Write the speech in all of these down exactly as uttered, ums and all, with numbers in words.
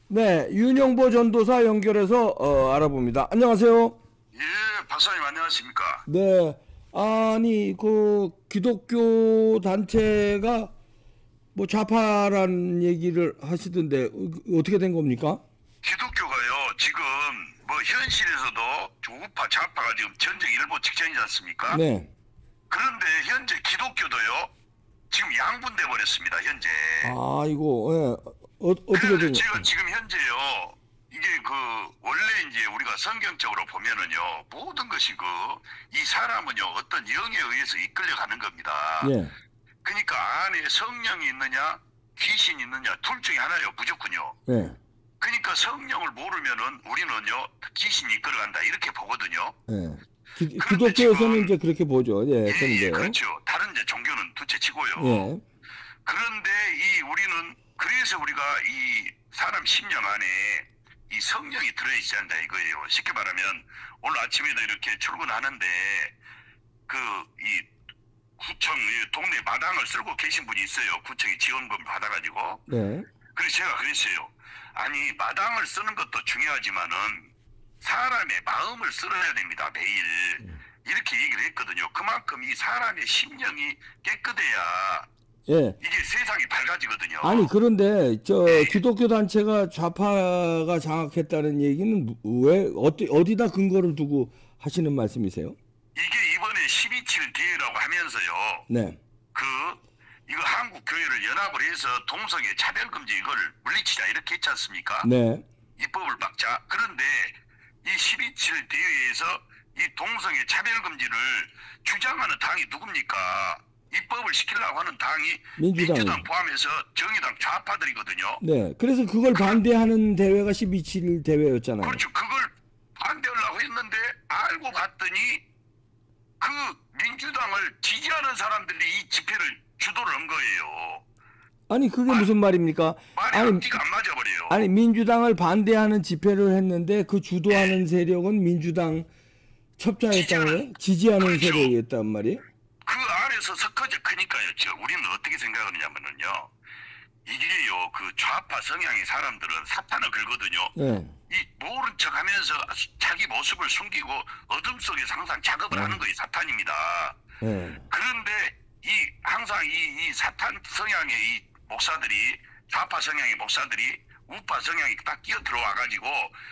네, 윤영보 전도사 연결해서 어, 알아봅니다. 안녕하세요. 예, 박사님 안녕하십니까? 네, 아니 그 기독교 단체가 뭐 좌파란 얘기를 하시던데 어, 어떻게 된 겁니까? 기독교가요, 지금 뭐 현실에서도 우파, 좌파가 지금 전쟁 일보 직전이지 않습니까? 네. 그런데 현재 기독교도요, 지금 양분돼 버렸습니다, 현재. 아, 이거 예. 어, 어떻게 그런데 된? 제가 지금 현재요, 이게 그 원래 이제 우리가 성경적으로 보면은요, 모든 것이 그 이 사람은요 어떤 영에 의해서 이끌려가는 겁니다. 예. 그러니까 안에 성령이 있느냐, 귀신이 있느냐 둘 중에 하나요, 무조건요. 예. 그러니까 성령을 모르면은 우리는요 귀신이 이끌어간다 이렇게 보거든요. 예. 기, 그런데 기독교에서는 지금 이제 그렇게 보죠. 예. 예, 예, 그런데 그렇죠. 다른 이제 종교는 둘째치고요. 예. 그런데 이 우리는 그래서 우리가 이 사람 심령 안에 이 성령이 들어있지 않다 이거예요. 쉽게 말하면 오늘 아침에도 이렇게 출근하는데 그 이 구청 이 동네 마당을 쓸고 계신 분이 있어요. 구청이 지원금 받아가지고. 네. 그래서 제가 그랬어요. 아니 마당을 쓰는 것도 중요하지만은 사람의 마음을 쓸어야 됩니다. 매일. 이렇게 얘기를 했거든요. 그만큼 이 사람의 심령이 깨끗해야 예. 이게 세상이 밝아지거든요. 아니 그런데 저 네. 기독교 단체가 좌파가 장악했다는 얘기는 왜 어디 어디다 근거를 두고 하시는 말씀이세요? 이게 이번에 십이 칠 대회라고 하면서요. 네. 그 이거 한국 교회를 연합을 해서 동성애 차별금지 이걸 물리치자 이렇게 했지 않습니까? 네. 입법을 막자. 그런데 이 십이 칠 대회에서 이 동성애 차별금지를 주장하는 당이 누굽니까? 입법을 시키려고 하는 당이 민주당. 민주당 포함해서 정의당 좌파들이거든요. 네. 그래서 그걸 반대하는 대회가 십이 칠 대회였잖아요. 그렇죠. 그걸 반대하려고 했는데 알고 봤더니 그 민주당을 지지하는 사람들이 이 집회를 주도를 한 거예요. 아니 그게 무슨 말입니까? 말이 아니, 앞뒤가 안 맞아버려요. 아니 민주당을 반대하는 집회를 했는데 그 주도하는 세력은 민주당 첩자였다는 거예요? 지지하는 그렇죠. 세력이었단 말이에요? 그 안에서 섞어져 크니까요. 저 우리는 어떻게 생각하느냐면요. 이게요, 그 좌파 성향의 사람들은 사탄을 걸거든요. 네. 이 모른 척 하면서 자기 모습을 숨기고 어둠 속에서 항상 작업을 네. 하는 거이 사탄입니다. 네. 그런데 이 항상 이, 이 사탄 성향의 이 목사들이 좌파 성향의 목사들이 우파 성향이 딱 끼어 들어와 가지고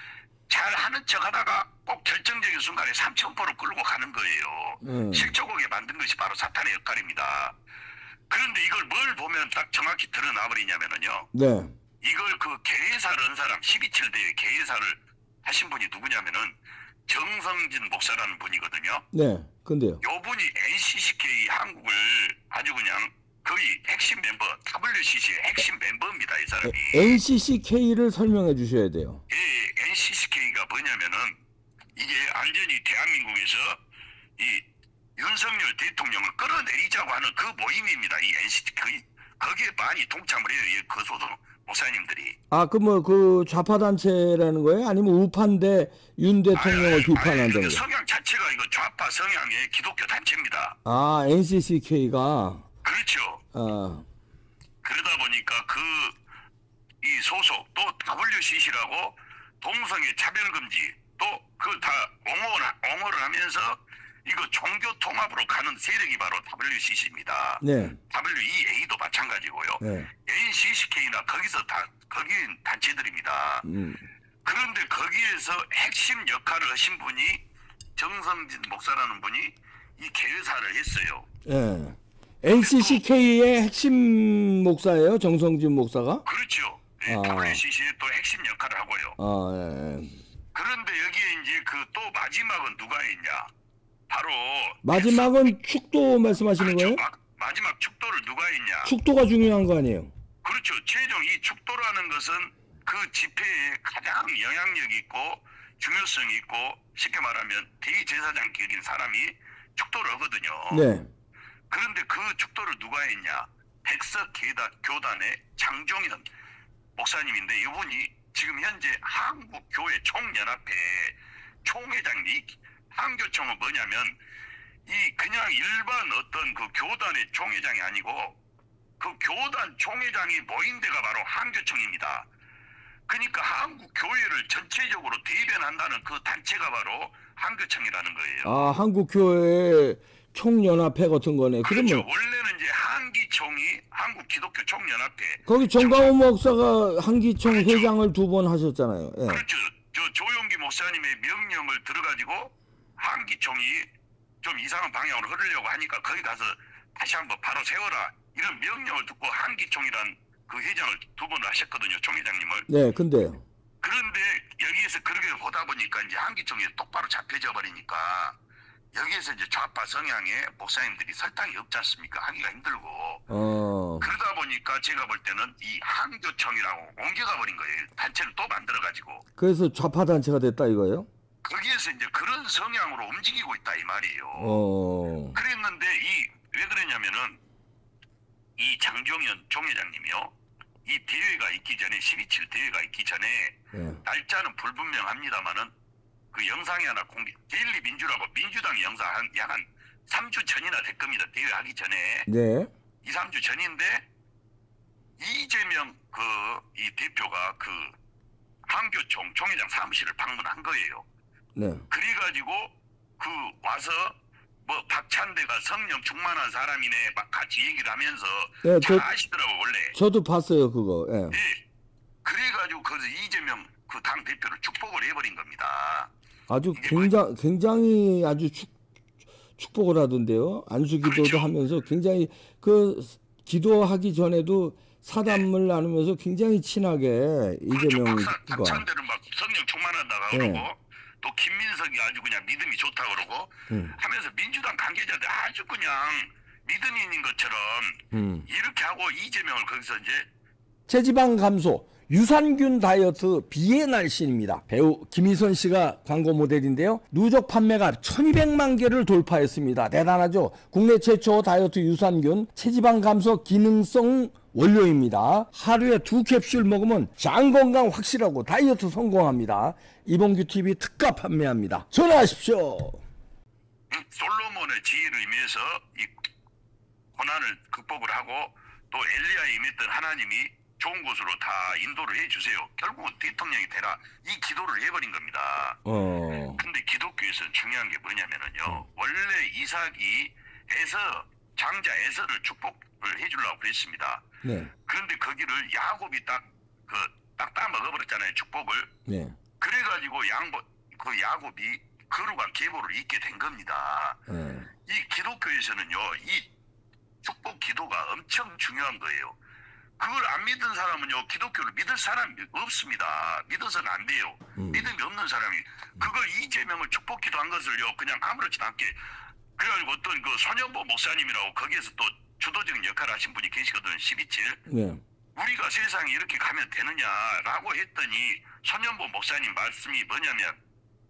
잘 하는 척 하다가 꼭 결정적인 순간에 삼천포로 끌고 가는 거예요. 음. 실족하게 만든 것이 바로 사탄의 역할입니다. 그런데 이걸 뭘 보면 딱 정확히 드러나 버리냐면은요. 네. 이걸 그 개회사를 한 사람 십이 칠 대회 개회사를 하신 분이 누구냐면은 정성진 목사라는 분이거든요. 네. 근데요. 요 분이 엔씨씨케이 한국을 아주 그냥 거의 핵심 멤버, 더블유씨씨의 핵심 멤버입니다. 이 사람이. 엔씨씨케이를 설명해 주셔야 돼요. 예, 엔씨씨케이가 뭐냐면은 이게 완전히 대한민국에서 이 윤석열 대통령을 끌어내리자고 하는 그 모임입니다. 이 엔씨씨 거기에 많이 동참을 해요. 이 그 소속 목사님들이. 아, 그 뭐 그 좌파 단체라는 거예요? 아니면 우파인데 윤 대통령을 아니, 아니, 비판한다는 아니, 거예요? 성향 자체가 이거 좌파 성향의 기독교 단체입니다. 아, 엔씨씨케이가 그렇죠. 아, 그러다 보니까 그 이 소속 또 더블유씨씨라고 동성애 차별금지 또 그걸 다 옹호를, 옹호를 하면서 이거 종교 통합으로 가는 세력이 바로 더블유씨씨입니다. 네. 더블유이에이도 마찬가지고요. 네. 엔씨씨케이나 거기서 다 거기 단체들입니다. 음. 그런데 거기에서 핵심 역할을 하신 분이 정성진 목사라는 분이 이 개회사를 했어요. 예. 엔씨씨케이의 핵심 목사예요, 정성진 목사가? 그렇죠. 네, 아. 더블유씨씨의 또 핵심 역할을 하고요. 아, 예. 그런데 여기에 이제 그 또 마지막은 누가 있냐? 바로 마지막은 축도 말씀하시는 그렇죠. 거예요? 마, 마지막 축도를 누가 했냐? 축도가 중요한 거 아니에요? 그렇죠. 최종 이 축도라는 것은 그 집회에 가장 영향력 있고 중요성 있고 쉽게 말하면 대제사장격인 사람이 축도를 하거든요. 네. 그런데 그 축도를 누가 했냐? 백석계단 교단의 장종현 목사님인데 이분이 지금 현재 한국교회 총연합회 총회장이 한교총은 뭐냐면 이 그냥 일반 어떤 그 교단의 총회장이 아니고 그 교단 총회장이 모인 데가 바로 한교총입니다. 그러니까 한국 교회를 전체적으로 대변한다는 그 단체가 바로 한교총이라는 거예요. 아, 한국교회 총연합회 같은 거네. 그렇죠. 그러면 원래는 이제 한기총이 한국 기독교 총연합회. 거기 정강호 목사가 한기총 그렇죠. 회장을 두 번 하셨잖아요. 예. 그렇죠. 저 조용기 목사님의 명령을 들어가지고 한기총이 좀 이상한 방향으로 흐르려고 하니까 거기 가서 다시 한번 바로 세워라 이런 명령을 듣고 한기총이란 그 회장을 두 번 하셨거든요. 총회장님을. 네, 근데요. 그런데 여기에서 그렇게 보다 보니까 이제 한기총이 똑바로 잡혀져 버리니까 여기에서 이제 좌파 성향의 목사님들이 설탕이 없지 않습니까? 하기가 힘들고. 어, 그러다 보니까 제가 볼 때는 이 한교총이라고 옮겨가 버린 거예요. 단체를 또 만들어가지고. 그래서 좌파 단체가 됐다 이거예요? 거기에서 이제 그런 성향으로 움직이고 있다 이 말이에요. 어, 그랬는데 이 왜 그러냐면은 이 장종현 총회장님이요. 이 대회가 있기 전에 십이 칠 대회가 있기 전에 예. 날짜는 불분명합니다만은 그 영상이 하나 공개, 데일리 민주라고 민주당 영상 한 약 한 삼 주 전이나 될 겁니다. 대회하기 전에. 네, 이, 삼 주 전인데 이재명 그 이 대표가 그 한교총 총회장 사무실을 방문한 거예요. 네. 그래가지고 그 와서 뭐 박찬대가 성령 충만한 사람이네 막 같이 얘기를 하면서 네, 잘 저- 아시더라고 원래. 저도 봤어요 그거. 예. 예. 그래가지고 거기서 이재명 그 당 대표를 축복을 해버린 겁니다. 아주 이게 굉장히 굉장히 아주 축 축복을 하던데요. 안수 기도도 그렇죠. 하면서 굉장히 그 기도하기 전에도 사담을 나누면서 굉장히 친하게 이재명 그렇죠. 박사, 과 박찬대는 막 성령 충만하다가 네. 그러고 또 김민석이 아주 그냥 믿음이 좋다 그러고 음. 하면서 민주당 관계자들 아주 그냥 믿음인인 것처럼 음. 이렇게 하고 이재명을 거기서 이제 체지방 감소, 유산균 다이어트 비의 날씬입니다. 배우 김희선 씨가 광고 모델인데요. 누적 판매가 천이백만 개를 돌파했습니다. 대단하죠? 국내 최초 다이어트 유산균 체지방 감소 기능성 원료입니다. 하루에 두 캡슐 먹으면 장 건강 확실하고 다이어트 성공합니다. 이봉규 티비 특가 판매합니다. 전화하십시오. 음, 솔로몬의 지혜를 임해서 이 고난을 극복을 하고 또 엘리야에 임했던 하나님이 좋은 곳으로 다 인도를 해주세요. 결국은 대통령이 되라 이 기도를 해버린 겁니다. 어, 근데 기독교에서는 중요한 게 뭐냐면은요. 원래 이삭이 에서 장자 에서를 축복을 해주려고 그랬습니다. 네, 그런데 거기를 야곱이 딱 그 딱 따먹어버렸잖아요. 축복을. 네, 그래가지고 양보 그 야곱이 거룩한 계보를 잇게 된 겁니다. 네. 이 기독교에서는요, 이 축복 기도가 엄청 중요한 거예요. 그걸 안 믿은 사람은요, 기독교를 믿을 사람이 없습니다. 믿어서는 안 돼요. 음. 믿음이 없는 사람이 그걸 이재명을 축복 기도한 것을요, 그냥 아무렇지도 않게 그래가지고 어떤 그 손현보 목사님이라고 거기에서 또 주도적인 역할을 하신 분이 계시거든요. 십이 칠. 네. 우리가 세상에 이렇게 가면 되느냐라고 했더니 손현보 목사님 말씀이 뭐냐면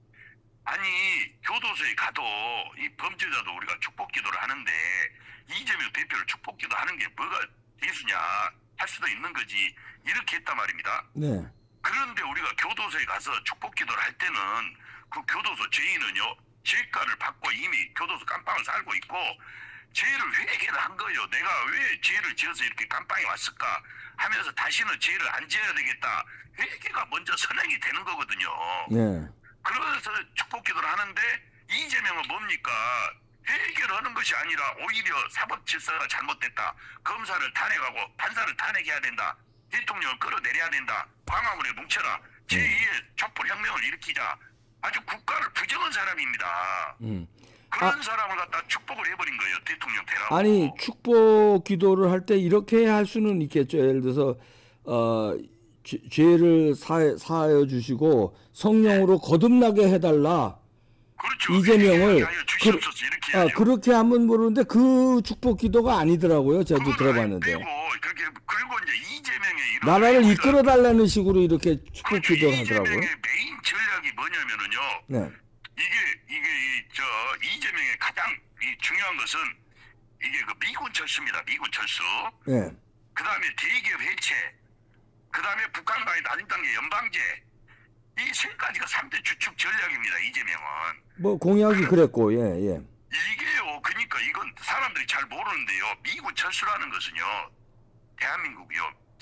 아니 교도소에 가도 이 범죄자도 우리가 축복 기도를 하는데 이재명 대표를 축복 기도하는 게 뭐가 대수냐 할 수도 있는 거지 이렇게 했단 말입니다. 네. 그런데 우리가 교도소에 가서 축복 기도를 할 때는 그 교도소 죄인은요 죄가를 받고 이미 교도소 깜빵을 살고 있고 죄를 회개를 한 거예요. 내가 왜 죄를 지어서 이렇게 깜빵에 왔을까 하면서 다시는 죄를 안 지어야 되겠다. 회개가 먼저 선행이 되는 거거든요. 네. 그래서 축복 기도를 하는데 이재명은 뭡니까? 회개를 하는 것이 아니라 오히려 사법 질서가 잘못됐다. 검사를 탄핵하고 판사를 탄핵해야 된다. 대통령을 끌어내려야 된다. 광화문에 뭉쳐라. 제이의 촛불혁명을 일으키자. 아주 국가를 부정한 사람입니다. 음. 그런 사람을 갖다 축복을 해버린 거예요. 대통령 되라고. 아니 축복 기도를 할 때 이렇게 할 수는 있겠죠. 예를 들어서 어, 죄, 죄를 사해, 사하여 주시고 성령으로 거듭나게 해달라. 그렇죠. 이재명을 회개하여 주시옵소서 이렇게 아, 해야죠. 그렇게 하면 모르는데 그 축복 기도가 아니더라고요. 저도 그거는 들어봤는데 안 되고 그렇게 그리고 이제 이재명의 이런 나라를 우리가- 이끌어 달라는 식으로 이렇게 축복 그렇죠. 기도를 하더라고요. 이재명의 메인 전략이 뭐냐면은요. 네, 이게 이게 이, 저 이재명의 가장 이 중요한 것은 이게 그 미군 철수입니다. 미군 철수. 네, 그 다음에 대기업 해체. 그 다음에 북한과의 낮은 단계 연방제. 이 세 가지가 삼 대 주축 전략입니다. 이재명은. 뭐 공약이 그랬고, 예, 예, 이게요. 그러니까 이건 사람들이 잘 모르는데요. 미군 철수라는 것은요. 대한민국이요.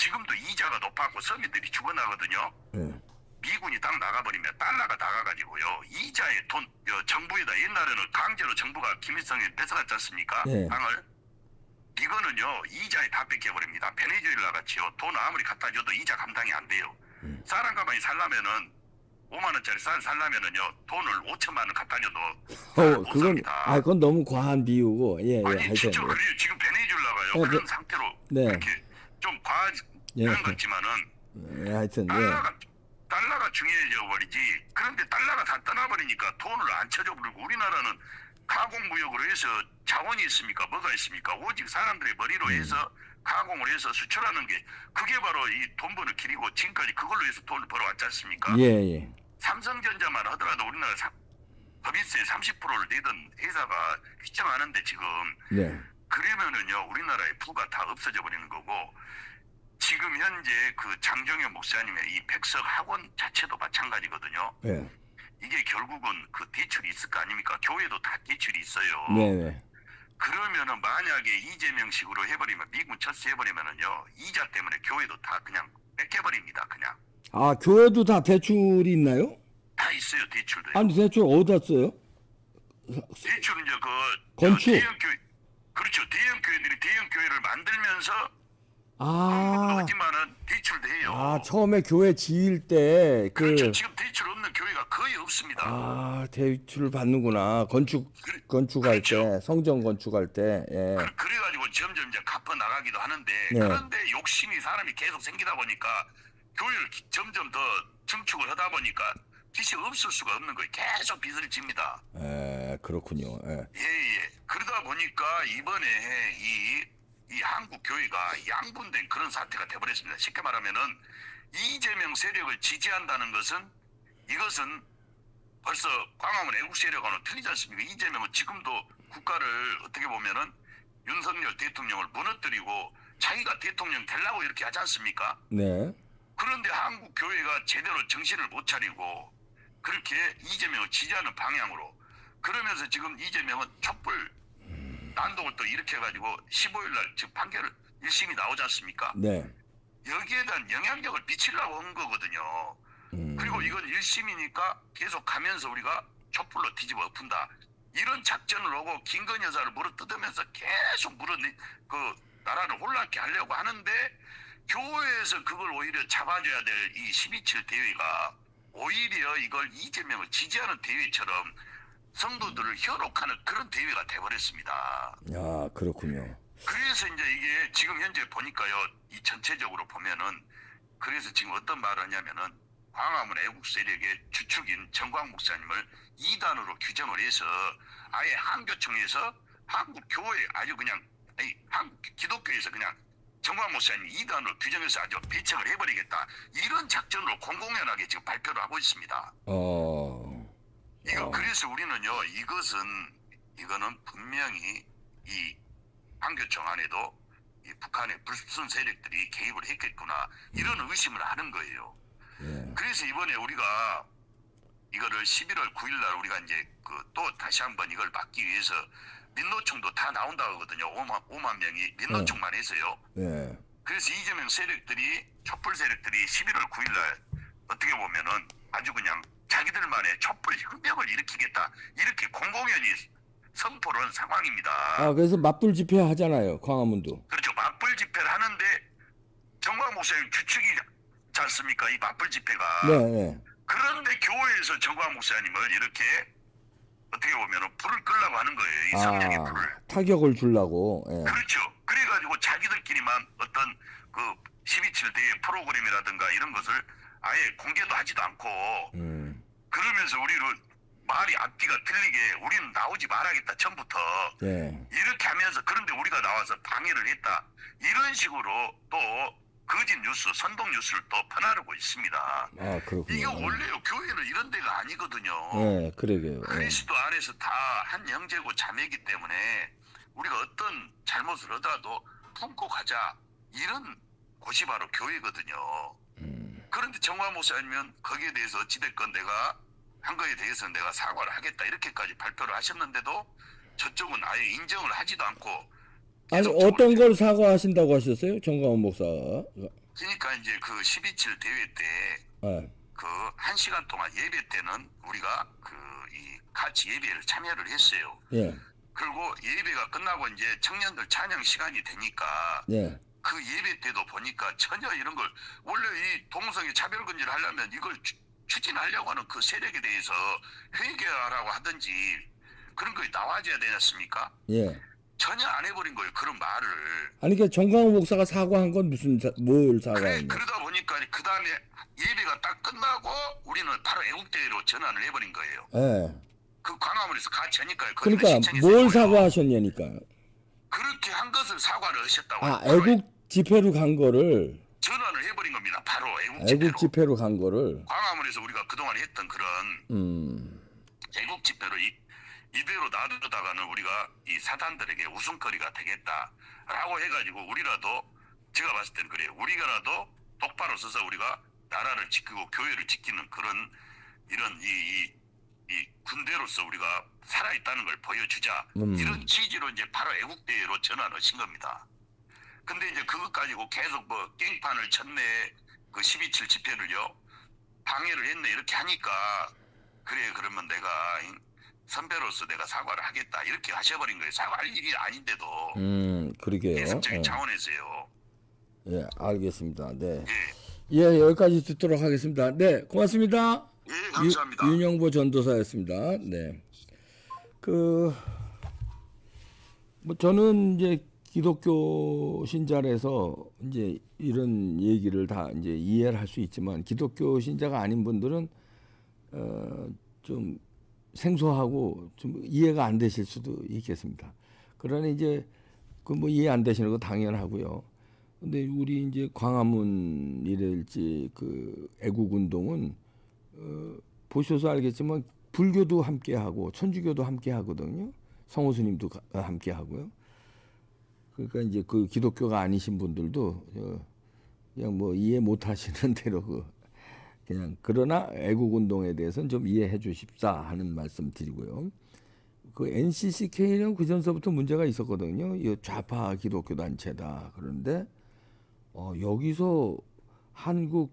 지금도 이자가 높아갖고 서민들이 죽어나거든요. 네. 미군이 딱 나가버리면 달러가 나가가지고요. 이자에 돈, 어, 정부에다 옛날에는 강제로 정부가 김일성에 뺏어갔지 않습니까? 네. 땅을. 이거는요, 이자에 다 뺏겨버립니다. 베네수엘라 같이요. 돈 아무리 갖다 줘도 이자 감당이 안 돼요. 음. 사람 가만히 살려면은, 오만 원짜리 쌀 살려면은요, 돈을 오천만 원 갖다 줘도. 어, 못 그건, 삽니다. 아, 그건 너무 과한 비유고, 예, 예, 아니, 하여튼. 진짜 예. 그래요. 지금 베네수엘라가요. 어, 그런 그- 상태로. 네. 이렇게 좀 과한 예. 것 같지만은, 예, 하여튼, 예. 달러가, 달러가 중요해져 버리지. 그런데 달러가 다 떠나버리니까 돈을 안 쳐줘 버리고 우리나라는 가공무역으로 해서 자원이 있습니까? 뭐가 있습니까? 오직 사람들의 머리로 해서 가공을 해서 수출하는 게 그게 바로 이 돈 버는 길이고 지금까지 그걸로 해서 돈을 벌어왔지 않습니까? 예, 예. 삼성전자만 하더라도 우리나라 사, 법인세 삼십 퍼센트를 내던 회사가 휘청하는데 지금 네. 그러면은요 우리나라의 부가 다 없어져 버리는 거고 지금 현재 그 장정현 목사님의 이 백석 학원 자체도 마찬가지거든요. 예. 이게 결국은 그 대출이 있을 거 아닙니까? 교회도 다 대출이 있어요. 네네. 그러면은 만약에 이재명식으로 해버리면 미군 철수해버리면은요 이자 때문에 교회도 다 그냥 뺏겨버립니다. 그냥 아, 교회도 다 대출이 있나요? 다 있어요 대출도. 아니, 대출 어디다 써요? 대출은 이제 그 건축. 대형 교회 그렇죠. 대형 교회들이 대형 교회를 만들면서 아, 하지만은 대출도 해요. 아, 처음에 교회 지을 때, 그, 그렇죠. 지금 대출 없는 교회가 거의 없습니다. 아, 대출을 받는구나. 건축, 그래- 건축할 그렇죠. 때, 성전 건축할 때, 예. 그, 그래가지고 점점 이제 갚아 나가기도 하는데 네. 그런데 욕심이 사람이 계속 생기다 보니까 교회를 기- 점점 더 증축을 하다 보니까 빚이 없을 수가 없는 거예요. 계속 빚을 집니다. 에, 그렇군요. 예. 예예. 그러다 보니까 이번에 이, 이 한국 교회가 양분된 그런 사태가 돼버렸습니다. 쉽게 말하면은 이재명 세력을 지지한다는 것은 이것은 벌써 광화문 애국 세력과는 틀리지 않습니까? 이재명은 지금도 국가를 어떻게 보면은 윤석열 대통령을 무너뜨리고 자기가 대통령 되려고 이렇게 하지 않습니까? 네. 그런데 한국 교회가 제대로 정신을 못 차리고 그렇게 이재명을 지지하는 방향으로 그러면서 지금 이재명은 촛불 난동을 또 일으켜가지고 십오일 날 지금 판결을 일 심이 나오지 않습니까? 네. 여기에 대한 영향력을 미치려고 한 거거든요. 음. 그리고 이건 일 심이니까 계속 가면서 우리가 촛불로 뒤집어 엎은다. 이런 작전을 하고 김건희 여사를 물어뜯으면서 계속 물어 그 나라를 혼란케 하려고 하는데 교회에서 그걸 오히려 잡아줘야 될 이 십이칠 대회가 오히려 이걸 이재명을 지지하는 대회처럼 성도들을 현혹하는 그런 대회가 돼버렸습니다. 아, 그렇군요. 그래서 이제 이게 지금 현재 보니까요, 이 전체적으로 보면은 그래서 지금 어떤 말을 하냐면은 광화문 애국 세력의 주축인 정광 목사님을 이단으로 규정을 해서 아예 한교총에서 한국 교회 아주 그냥 아니 한국 기독교에서 그냥 정광 목사님 이단으로 규정해서 아주 배척을 해버리겠다 이런 작전으로 공공연하게 지금 발표를 하고 있습니다. 어. 이거 어. 그래서 우리는요 이것은 이거는 분명히 이 한교총 안에도 이 북한의 불순 세력들이 개입을 했겠구나 이런 의심을 하는 거예요. 예. 그래서 이번에 우리가 이거를 십일월 구일 날 우리가 이제 그 또 다시 한번 이걸 막기 위해서 민노총도 다 나온다고 하거든요. 오만, 오만 명이 민노총만 해서요. 예. 그래서 이재명 세력들이 촛불 세력들이 십일월 구일 날 어떻게 보면은 아주 그냥 자기들만의 촛불 혁명을 일으키겠다 이렇게 공공연히 선포를 한 상황입니다. 아, 그래서 맞불 집회 하잖아요. 광화문도. 그렇죠. 맞불 집회를 하는데 정광 목사님 주축이지 않습니까? 이 맞불 집회가. 네, 네. 그런데 교회에서 정광 목사님을 이렇게 어떻게 보면은 불을 끌려고 하는 거예요. 이 성령의 아, 불을. 타격을 주려고. 예. 그렇죠. 그래가지고 자기들끼리만 어떤 그 십이칠 대회 프로그램이라든가 이런 것을 아예 공개도 하지도 않고 음. 그러면서 우리를 말이 앞뒤가 틀리게 우리는 나오지 말아야겠다 처음부터 예. 이렇게 하면서 그런데 우리가 나와서 방해를 했다 이런 식으로 또 거짓 뉴스 선동 뉴스를 또 퍼나르고 있습니다. 아, 그렇군요. 이게 원래요 교회는 이런 데가 아니거든요. 예, 그러게요. 예. 그리스도 안에서 다 한 형제고 자매이기 때문에 우리가 어떤 잘못을 하더라도 품고 가자 이런 곳이 바로 교회거든요. 음. 그런데 정화 목사님은 거기에 대해서 어찌됐건 내가 한 거에 대해서 내가 사과를 하겠다 이렇게까지 발표를 하셨는데도 저쪽은 아예 인정을 하지도 않고 아니, 계속 어떤 저걸- 걸 사과하신다고 하셨어요? 정광훈 목사가? 그러니까 이제 그 십이칠 대회 때 예. 그 한 시간 동안 예배 때는 우리가 그 이 같이 예배를 참여를 했어요. 예. 그리고 예배가 끝나고 이제 청년들 찬양 시간이 되니까 예. 그 예배 때도 보니까 전혀 이런 걸 원래 이 동성애 차별금지를 하려면 이걸 추, 추진하려고 하는 그 세력에 대해서 회개하라고 하든지 그런 거 나와줘야 되지 않습니까? 예. 전혀 안 해버린 거예요. 그런 말을. 아니 그 정광훈 목사가 사과한 건 무슨 사, 뭘 그래, 사과했냐? 그러다 보니까 그 다음에 예배가 딱 끝나고 우리는 바로 애국대회로 전환을 해버린 거예요. 예. 그 광화문에서 같이 하니까요. 그러니까 뭘 사과하셨냐니까. 그렇게 한 것을 사과를 하셨다고. 아, 애국 집회로 간 거를. 전환을 해버린 겁니다. 바로 애국 집회로. 애국 집회로 간 거를. 광화문에서 우리가 그동안 했던 그런 음. 애국 집회로 이, 이대로 놔두다가는 우리가 이 사단들에게 웃음거리가 되겠다라고 해가지고 우리라도 제가 봤을 때는 그래요. 우리가라도 똑바로 서서 우리가 나라를 지키고 교회를 지키는 그런 이런 이, 이, 이 군대로서 우리가 살아있다는 걸 보여주자. 음. 이런 취지로 이제 바로 애국대회로 전환하신 겁니다. 근데 이제 그것 가지고 계속 뭐 깽판을 쳤네, 그 십이칠 집회를요 방해를 했네 이렇게 하니까 그래 그러면 내가 선배로서 내가 사과를 하겠다 이렇게 하셔버린 거예요. 사과할 일이 아닌데도. 음, 그러게요. 예습적인 어. 차원에서요. 예, 알겠습니다. 네. 예, 예, 여기까지 듣도록 하겠습니다. 네, 고맙습니다. 예, 감사합니다. 유, 윤영보 전도사였습니다. 네. 그, 뭐 저는 이제 기독교 신자라서 이제 이런 얘기를 다 이제 이해를 할 수 있지만 기독교 신자가 아닌 분들은 어, 좀 생소하고 좀 이해가 안 되실 수도 있겠습니다. 그러나 이제 그 뭐 이해 안 되시는 거 당연하고요. 근데 우리 이제 광화문이랄지 그 애국 운동은 어, 보셔서 알겠지만 불교도 함께 하고 천주교도 함께 하거든요. 성호 스님도 함께 하고요. 그러니까 이제 그 기독교가 아니신 분들도 그냥 뭐 이해 못 하시는 대로 그 그냥 그러나 애국 운동에 대해서는 좀 이해해 주십사 하는 말씀 드리고요. 그 엔씨씨케이는 그 전서부터 문제가 있었거든요. 이 좌파 기독교 단체다. 그런데 어, 여기서 한국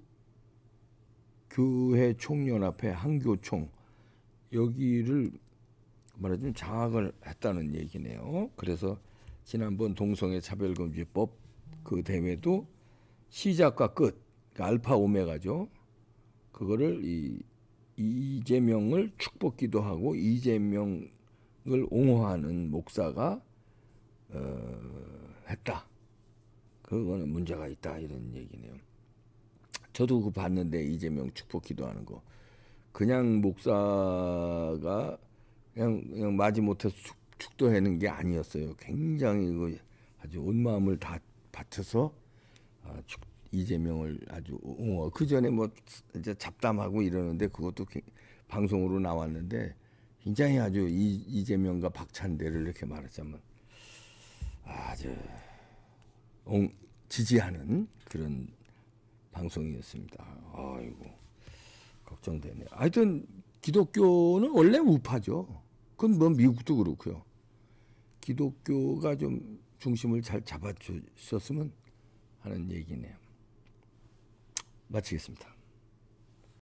교회 총연합회 한교총 여기를 말하자면 장악을 했다는 얘기네요. 그래서 지난번 동성애 차별금지법 그 대회도 시작과 끝, 그러니까 알파 오메가죠. 그거를 이 이재명을 축복기도 하고 이재명을 옹호하는 목사가 어, 했다. 그거는 문제가 있다 이런 얘기네요. 저도 그 봤는데 이재명 축복기도 하는 거 그냥 목사가 그냥 그냥 마지못해서 축, 축도하는 게 아니었어요. 굉장히 그 아주 온 마음을 다 바쳐서 아, 축, 이재명을 아주 옹호. 그 전에 뭐 이제 잡담하고 이러는데 그것도 방송으로 나왔는데 굉장히 아주 이, 이재명과 박찬대를 이렇게 말하자면 아주 옹, 지지하는 그런 방송이었습니다. 아이고 걱정되네. 하여튼 기독교는 원래 우파죠. 그건 뭐 미국도 그렇고요. 기독교가 좀 중심을 잘 잡아주셨으면 하는 얘기네요. 마치겠습니다.